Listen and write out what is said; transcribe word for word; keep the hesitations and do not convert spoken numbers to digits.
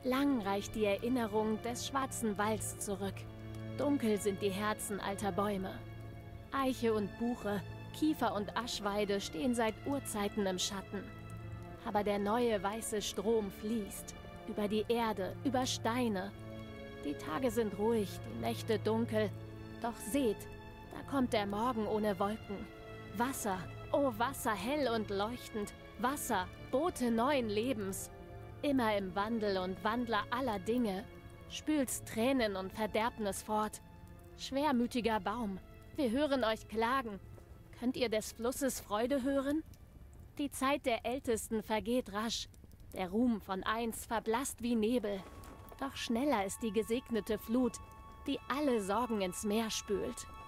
Lang reicht die Erinnerung des schwarzen Walds zurück. Dunkel sind die Herzen alter Bäume. Eiche und Buche, Kiefer und Aschweide stehen seit Urzeiten im Schatten. Aber der neue weiße Strom fließt. Über die Erde, über Steine. Die Tage sind ruhig, die Nächte dunkel. Doch seht, da kommt der Morgen ohne Wolken. Wasser, oh Wasser, hell und leuchtend. Wasser, Bote neuen Lebens. Immer im Wandel und Wandler aller Dinge. Spülst Tränen und Verderbnis fort. Schwermütiger Baum, wir hören euch klagen. Könnt ihr des Flusses Freude hören? Die Zeit der Ältesten vergeht rasch. Der Ruhm von einst verblasst wie Nebel. Doch schneller ist die gesegnete Flut, die alle Sorgen ins Meer spült.